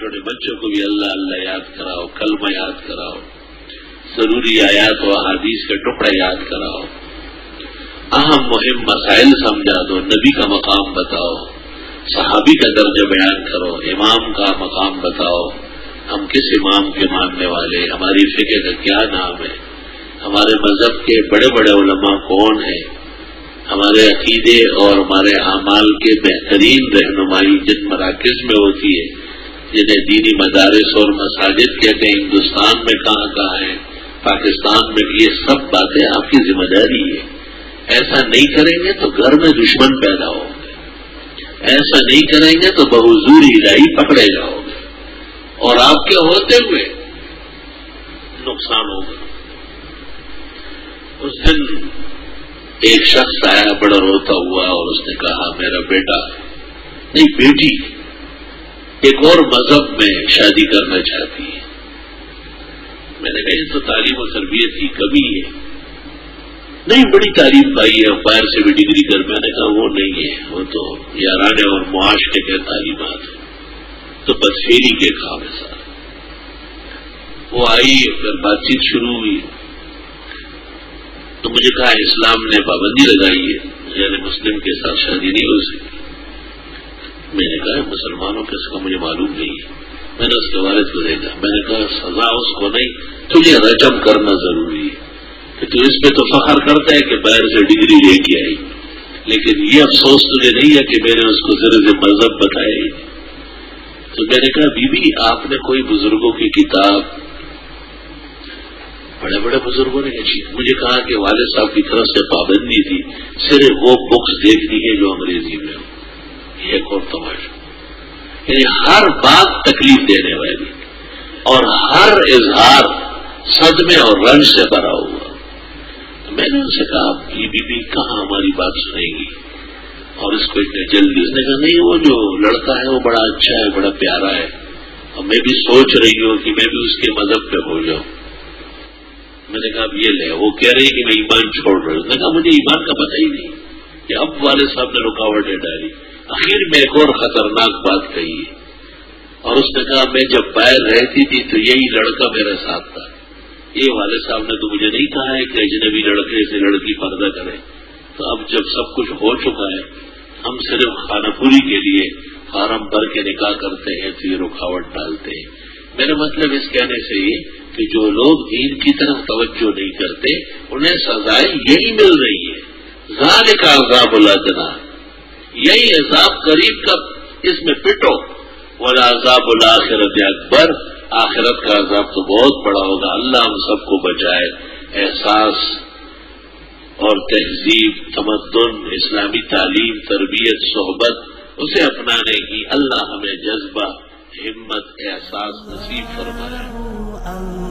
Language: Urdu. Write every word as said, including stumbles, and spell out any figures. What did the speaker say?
چھوٹے بچوں کو بھی اللہ اللہ یاد کراؤ، کلمہ یاد کراؤ، ضروری آیات و احادیث کے ٹکڑے یاد کراؤ، اہم مہم مسائل سمجھا دو، نبی کا مقام بتاؤ، صحابی کا درجہ بیان کرو، امام کا مقام بتاؤ، ہم کس امام کے ماننے والے، ہماری فقہ کا کیا نام ہے، ہمارے مذہب کے بڑے بڑے علماء کون ہیں، ہمارے عقیدے اور ہمارے اعمال کے بہترین رہنمائی جن مراکز میں ہوتی ہے، جنہیں دینی مدارس اور مساجد کہتے ہیں، ہندوستان میں کہاں کہاں ہیں، پاکستان میں، یہ سب باتیں آپ کی ذمہ داری ہے۔ ایسا نہیں کریں گے تو گھر میں دشمن پیدا ہوں گے، ایسا نہیں کریں گے تو بحضور الہی پکڑے جاؤ گے اور آپ کے ہوتے ہوئے نقصان ہوگا۔ اس دن ایک شخص آیا بڑا روتا ہوا اور اس نے کہا میرا بیٹا نہیں بیٹی ایک اور مذہب میں شادی کرنا چاہتی ہے۔ میں نے کہا یہ تو تعلیم و تربیت کی کمی ہے، نہیں بڑی تعلیم پائی ہے، باہر سے بھی ڈگری کر، میں نے کہا وہ نہیں ہے، وہ تو یارانے اور معاشرے کے تعلیمات ہیں، تو بس فیری کے کام ہے سارا۔ وہ آئی، پھر بات چیت شروع ہوئی تو مجھے کہا اسلام نے پابندی لگائی ہے، غیر مسلم کے ساتھ شادی نہیں ہو سکتی۔ میں نے کہا مسلمانوں کے اس کا مجھے معلوم نہیں ہے۔ میں نے اس کے والد کو دیکھا، میں نے کہا سزا اس کو نہیں، تجھے رجم کرنا ضروری ہے کہ تو اس پہ تو فخر کرتا ہے کہ باہر سے ڈگری لے کے آئی، لیکن یہ افسوس تجھے نہیں ہے کہ میں نے اس کو ذرا سے مذہب بتایا ہی نہیں۔ تو میں نے کہا بی بی آپ نے کوئی بزرگوں کی کتاب، بڑے بڑے بزرگوں نے مجھے کہا کہ والد صاحب کی طرف سے پابندی تھی صرف وہ بکس دیکھنی ہے جو انگریزی میں ہو۔ یہ ایک اور تماشا، یعنی ہر بات تکلیف دینے والی اور ہر اظہار صدمے اور رنج سے بھرا ہوا۔ تو میں نے ان سے کہا یہ بی بی کہاں ہماری بات سنے گی، اور اس کو اتنے جلدی، اس نے کہا نہیں وہ جو لڑکا ہے وہ بڑا اچھا ہے، بڑا پیارا ہے، اور میں بھی سوچ رہی ہوں کہ میں بھی اس کے مذہب پہ ہو جاؤں۔ میں نے کہا اب یہ لے، وہ کہہ رہی کہ میں ایمان چھوڑ رہی ہوں۔ میں نے کہا مجھے ایمان کا پتہ ہی نہیں کہ اب والد صاحب نے رکاوٹیں ڈالی۔ آخر میں ایک اور خطرناک بات کہی ہے، اور اس نے کہا میں جب باہر رہتی تھی تو یہی لڑکا میرے ساتھ تھا، یہ والد صاحب نے تو مجھے نہیں کہا ہے کہ اجنبی لڑکے سے لڑکی پردہ کرے، تو اب جب سب کچھ ہو چکا ہے ہم صرف خانہ پوری کے لیے فارم بھر کے نکاح کرتے ہیں تو یہ رکاوٹ ڈالتے ہیں۔ میرا مطلب اس کہنے سے یہ کہ جو لوگ دین کی طرف توجہ نہیں کرتے انہیں سزائیں یہی مل رہی ہے، ذالک عذاب الادنی، یہی عذاب قریب کا، اس میں پٹو، والعذاب الآخرۃ اکبر، آخرت کا عذاب تو بہت بڑا ہوگا۔ اللہ ہم سب کو بچائے۔ احساس اور تہذیب، تمدن، اسلامی تعلیم، تربیت، صحبت، اسے اپنانے کی اللہ ہمیں جذبہ، ہمت، احساس نصیب فرمائے۔